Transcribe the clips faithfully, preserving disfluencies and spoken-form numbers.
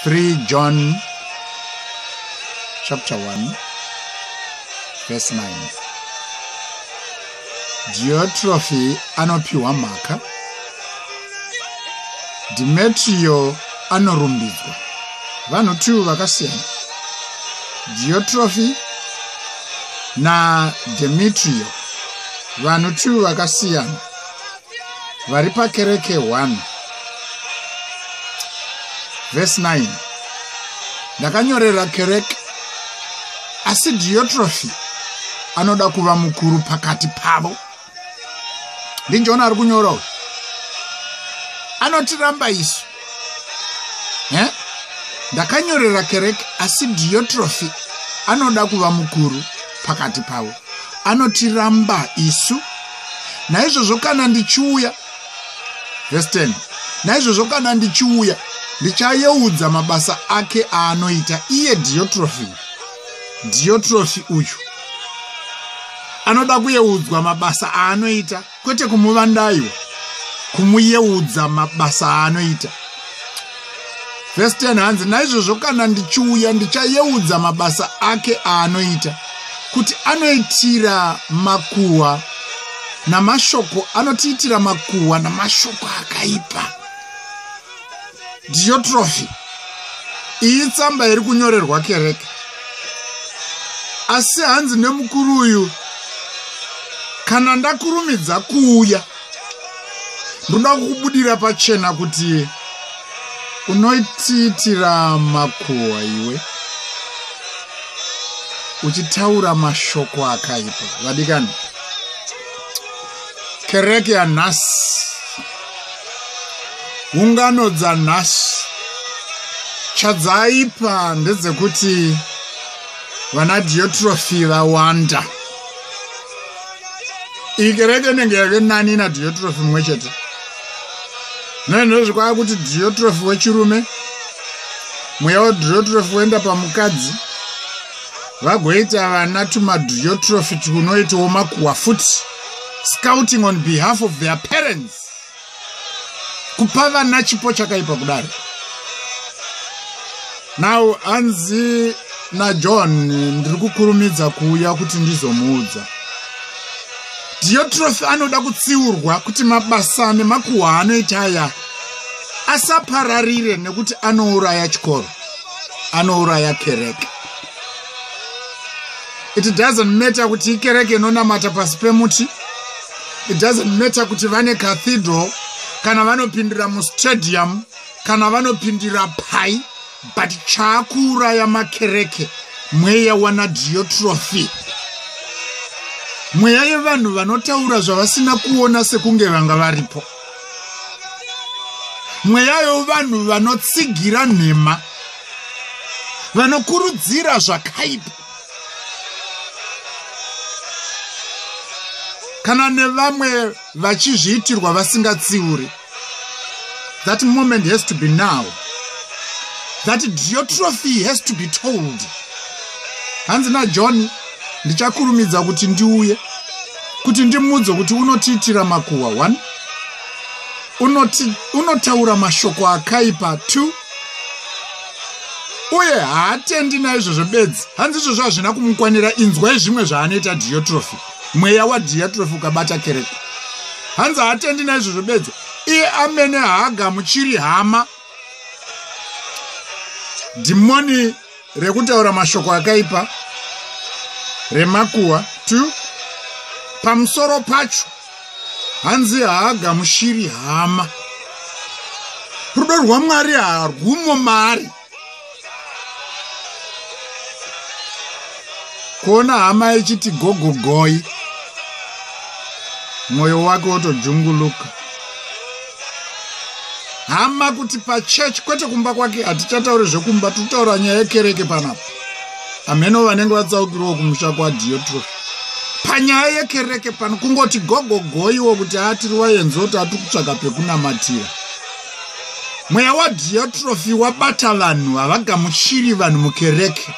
three John chapter one verse nine. Diotrephy anopiwa mhaka, Demetrio anorumbidzwa. Vanhu tu vakasiyana. Diotrephy na Demetrio, vanhu tu vakasiyana, vari pakereke one. Verse nine. Ndakanyorera kereke, asi Diotrephy anoda kuva mukuru pakati pavo. Ndinjona ari kunyora. Anotiramba isu. Eh? Ndakanyorera kereke, asi Diotrephy anoda kuva mukuru pakati pavo. Anotiramba isu. Naizvozvo kana ndichiuya. Verse ten. Naizvozvo kana ndichiuya, ndichayeudza mabasa ake aanoita iye Diotrephy. Diotrephy uyu anoda kuyeudzwa mabasa aanoita, kwete kumuvandaiwa, kumuyeudza mabasa aanoita. Verse ten hanzi, naizvozvo kana ndichiuya ndichayeudza mabasa ake aanoita, kuti anoitira makuhwa namashoko, anotiitira makuhwa namashoko akaipa. Diotrephy, iyi tsamba iri kunyorerwa kereke. Asi hanzi nemukuru uyu, kana ndakurumidza kuuya, ndoda kukubudira pachena kuti unoitiitira makuhwa iwe, uchitaura mashoko akaipa. Vadikani, kereke yanhasi, ungano dzanhasi, chadzaipa ndedzekuti vana Diotrephy vawanda. Iyi kereke nenge yave nani na Diotrephy mumwe chete. Nendozvikwa kuti Diotrephy wechirume, mweya waDiotrephy woenda pamukadzi, vagoita vana tuma Diotrephy tunoitawo makuhwa futi, scouting on behalf of their parents, kupa vana chipo chakaipa kudaro. Now hanzi na John ndiri kukurumidza kuuya kuti ndizomuudza. Diotrephy anoda kutsiurwa kuti mabasa nemakuhwa anoita aya asapararire, nekuti anouraya chikoro, anouraya kereke. It doesn't matter kuti kereke inonamata pasi pemuti. It doesn't matter kuti vane cathedral, kana vanopindira mustadium, kana vanopindira pai, but chakuuraya makereke mweya wana Diotrephy. Mweya yevanhu vanotaura zvavasina kuona sekunge vanga varipo. Mweya yevanhu vanotsigira nhema, vanokurudzira zvakaipa. Kana nevamwe vachizviitirwa vasingatsiuri. That moment has to be now. That Diotrephy has to be told. Hanzi na John, ndichakurumidza kuti ndiuye, kuti ndimuudze kuti unotiitira makuhwa one, unoti unotaura mashoko akaipa two, uye haatendi naizvozvo bedzi. Hanzi izvozvo hazvina kumukwanira. Inzwai zvimwe zvaanoita Diotrephy. Mweya waDiotrephy ukabata kereke. Hanzi haatendi naizvozvo bedzi, iye amene haagamuchiri hama, dhimoni rekutaura mashoko akaipa, remakuhwa two, pamusoro pacho hanzi haagamuchiri hama. Rudo rwaMwari harwumo maari. Kuona hama ichiti gogogoi, mwoyo wake wotojunguluka. Hama kuti pachurch, kwete kumba kwake, hatichatauri zvekumba, tutaura nyaya yekereke panapa. Ameno vanenge vatsaukirwa kumusha kwa Diotrephy. Panyaya yekereke pano kungoti gogogoiwo kuti atiri waenzoti atikutsvaka pekunamatira. Mweya waDiotrephy wabata vanhu havagamuchiri vanhu mukereke.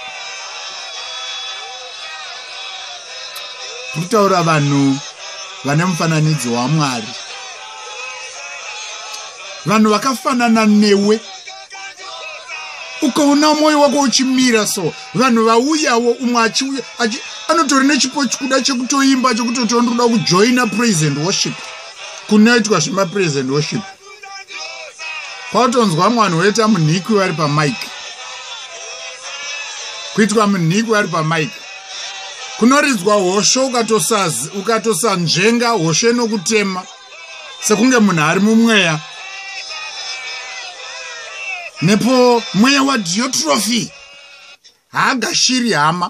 Tutaura vanhu vane mufananidzo waMwari. vanhu vakafanana newe ukaona moyo wako uchimira so vanhu vauyawo umwe achiuya anotori nechipo chikuda chekutoimba chekutoti ndoda kujoina praise and worship kunoitwa zvemapraise and worship pautonzwa mwana woita munhiki vari pamike kuitwa munhiki vari pamike kunoridzwa hosho ukatosazi ukatosanzvenga hosho inokutema sekunge munhu ari mumweya nepo mweya waDiotrophy haagashiri hama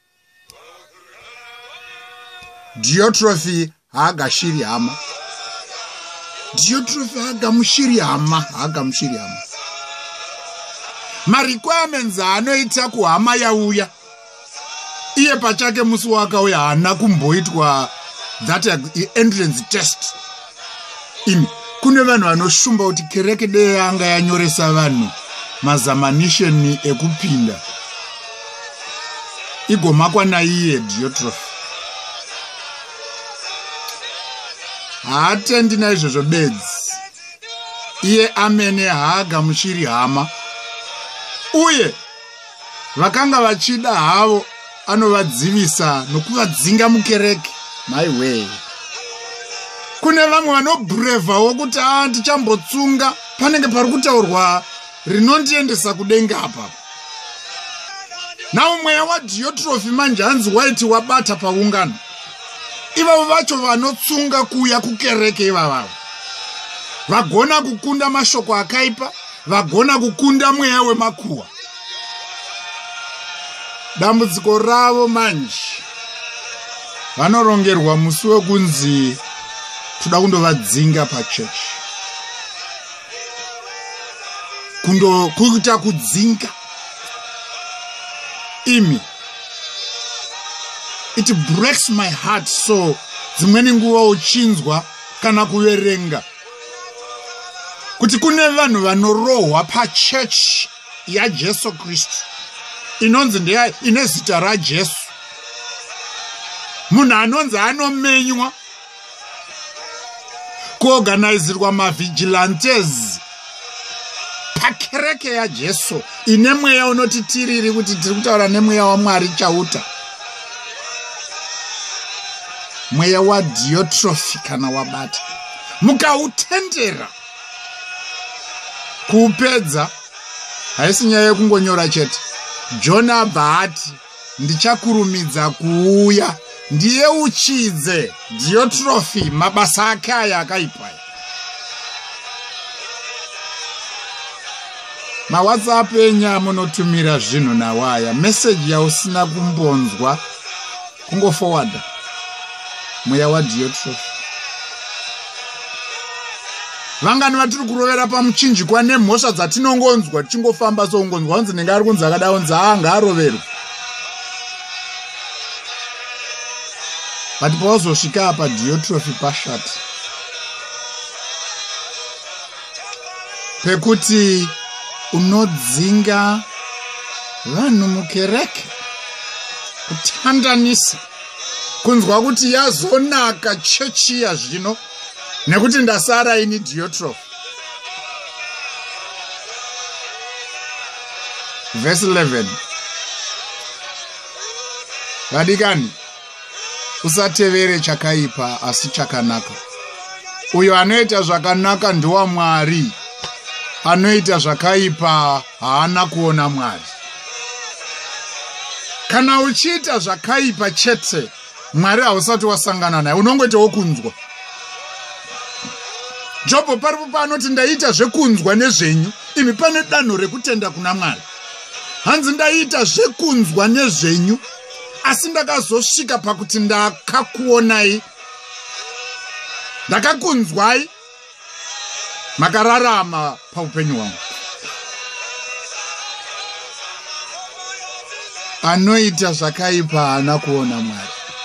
Diotrophy haagashiri hama Diotrophy haagamushiri hama haagamushiri hama marequirements anoita kuhama yauya iye pachake musi wakauya haana kumboitwa that entrance test imi kune vanhu vanoshumba kuti kereke dei yanga yanyoresa vanhu mazamanisheni ekupinda igomakwa naiye Diotrophy haatendi naizvozvo bedzi iye amene haagamushiri hama uye vakanga vachida havo anovadzivisa nokuvadzinga mukereke my way kune vamwe vanobrevhawo kuti a ndichambotsunga panenge pari kutaurwa rinondiendesa kudenga apa nawo mweya waDiotrophy manje hanzi waiti wabata paungano ivavo vacho vanotsunga kuuya kukereke ivavavo vagona kukunda mashoko akaipa vagona kukunda mweya wemakuhwa dambudziko ravo manje vanorongerwa musi wekunzi toda kundovadzinga pachechi kundo kuita kudzinga imi it breaks my heart so dzimweni nguva uchinzwa kana kuverenga kuti kune vanhu vanorohwa pachechi yaJesu Kristu inonzi ndeya ine zita raJesu munhu anonzi anomenywa kuorganizirwa mavigilantes pakereke yaJesu ine mweya unoti tiriri kuti tiri kutaura nemweya waMwari chauta mweya waDiotrophy kana wabata mukautendera kuupedza haisi nyaya yekungonyora chete John abva ati ndichakurumidza kuuya ndiye uchidze Diotrophy mabasa ake aya akaipa mawhatsapp enya munotumira zvinhu nawaya message yausina kumbonzwa kungo forward mweya waDiotrophy vangani vatiri kurovera pamuchinjikwa nemhosva dzatinongonzwa tichingofamba soungonzwa unzi ndinga ari kunzi akadaunzi anga aroverwa but pauzosvika apa Diotrophy pashati pekuti unodzinga vanhu mukereke kutandanisa kunzwa kuti yazonaka chechi yazvino nekuti ndasara ini Diotrophy verse eleven vadikani usatevere chakaipa asi chakanaka uyo anoita zvakanaka ndiwa Mwari anoita zvakaipa haana kuona Mwari kana uchiita zvakaipa chete Mwari hausati wasangana naye unongoitawo kunzwa Jobho paripo panoti ndaita zvekunzwa nezvenyu imi pane danho rekutenda kuna Mwari hanzi ndaita zvekunzwa nezvenyu asi ndakazosvika pakuti ndakakuonai ndakakunzwai makararama paupenyu hwangu anoita zvakaipa haana kuona Mwari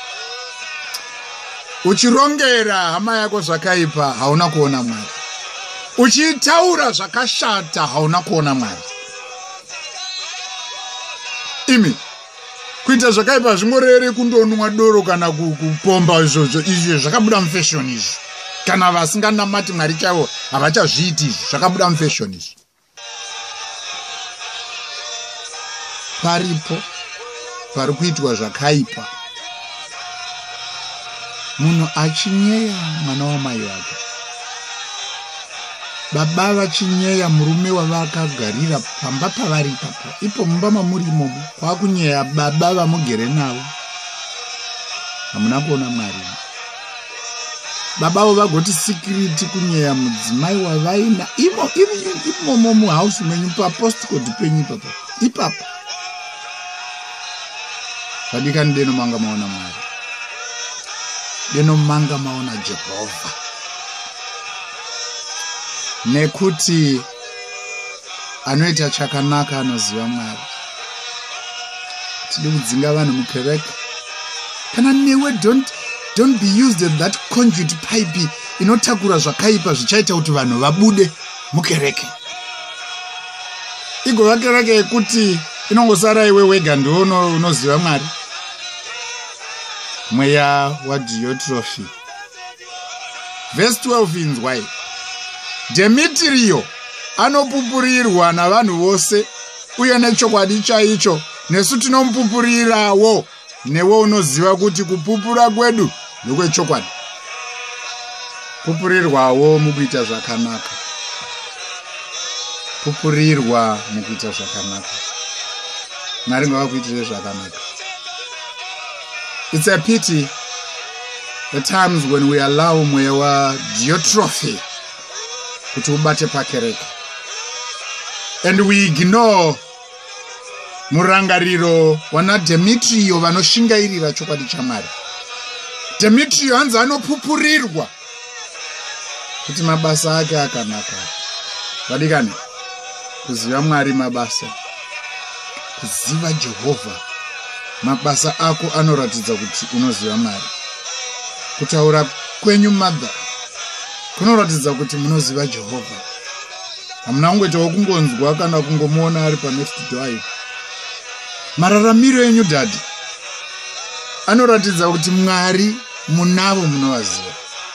uchirongera hama yako zvakaipa hauna kuona Mwari uchitaura zvakashata hauna kuona Mwari imi kuita zvakaipa zvingorere kundonwa doro kana kupomba izvozvo izvo zvakabuda mufashion izvo kana vasinganamati Mwari chaivo havachazviiti izvo zvakabuda mufashion izvo paripo pari kuitwa zvakaipa, munhu achinyeya mwana wamai vake, baba vachinyeya murume wavakagarira pamba pavari ipapo, ipo mumba mamuri imomo kwakunyeya baba vamugere navo, hamuna kuona Mwari. Baba vagoti security kunyeya mudzimai wavaina imo imomo muhouse menyu papostcode penyu ipapo ipapo. Vadikani, deno manga maona Mwari, deno manga maona Jehovha, nekuti anoita chakanaka anoziva Mwari. Tide kudzinga vanhu mukereke, kana newe don't don't be used as that conduit pipe inotakura zvakaipa zvichaita kuti vanhu vabude mukereke. Igova kereke yekuti inongosara iwe wega ndiwo unoziva Mwari. Mweya waDiotrephy. Verse twelve inzwai. Demetriyo anopupurirwa navanhu vose, uye nechokwadi chaicho nesu tinomupupurirawo, newe unoziva kuti kupupura kwedu ndokwechokwadi. Pupurirwawo mukuita zvakanaka. Pupurirwa mukuita zvakanaka. Mwari ngavakuitire zvakanaka. It's a pity the times when we allow mweya waDiotrephy kuti ubate pakereke, and we ignore murangariro wana Demetriyo vanoshingairira chokwadi chaMwari. Demetriyo hanzi anopupurirwa kuti mabasa ake akanaka. Vadikani, kuziva Mwari mabasa, kuziva Jehovha mabasa ako anoratidza kuti unoziva Mwari. Kutaura kwenyu mother kunoratidza kuti munoziva Jehovha. Hamuna kungoitawo kungonzwa kana kungomuona ari pa next door. Mararamiro enyu dadhi anoratidza kuti Mwari munavo munovaziva.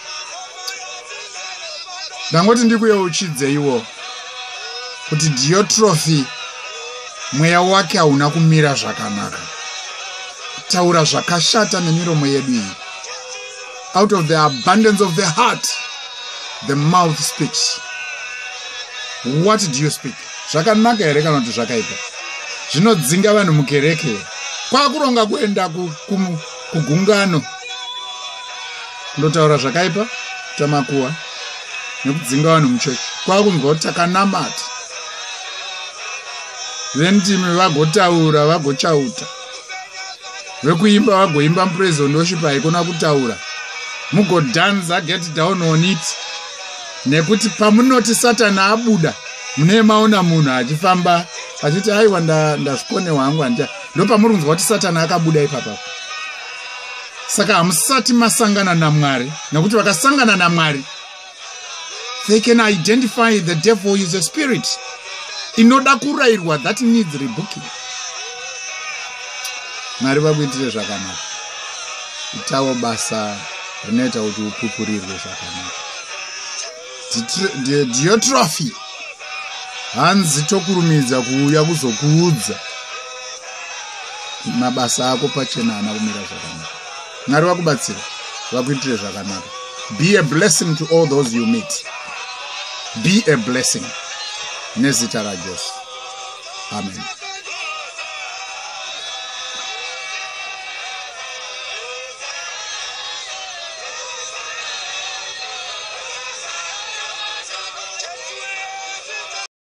Ndangoti ndikuyeuchidze iwo kuti Diotrephy mweya wake hauna kumira zvakanaka. Taura zvakashata nemiromo yedu iyi. Out of the abundance of the heart the mouth speaks. What do you speak? Zvakanaka here kana kuti zvakaipa? Zvinodzinga vanhu mukereke. Kwakuronga kuenda kugungano kundotaura zvakaipa tamakuwa nekudzinga vanhu muchechi. Kwakunzwa kuti takanamata, vendimi vagotaura vagochauta, vekuimba vagoimba praise and worship haikona kutaura, mugodhanza get down on it. Nekuti pamunoti Satani abuda mune maona munhu achifamba achiti aiwa ndazvikone wangu anda, ndo pamurunzwa kuti Satani akabuda ipapo. Saka hamusati masangana naMwari, nekuti vakasangana naMwari they can identify the devil is a spirit inoda kurayirwa, that needs rebuking. Mwari vakuitire zvakanaka. Itawo basa rinoita kuti upupurirwe zvakanaka. Diotrephy hanzi tokurumidza kuuya kuzokuudza mabasa ako pachena hana kumira zvakanaka. Mwari vakubatsira vakuitire zvakanaka. Be a blessing to all those you meet. Be a blessing. Nezita raJesu. Amen.